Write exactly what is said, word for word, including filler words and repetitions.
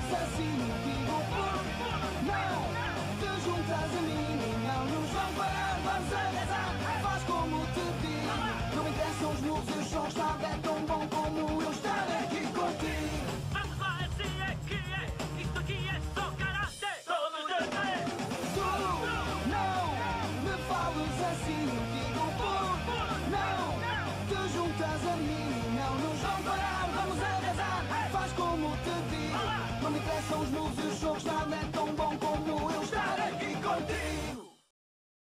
falas assim, digo por não te juntas a mim, não nos vão parar, vamos arrasar. Faz como te digo, não me interessam os moves e os sons, nada é tão bom como eu estar aqui contigo. Vamos lá, assim é que é, isto aqui é só karate. Todos de pé. Tu não me falas assim, digo por não te juntas a mim, não nos vão parar, vamos arrasar. Faz como te digo, não me interessam os moves e os sons, nada é tão bom como eu estar aqui contigo.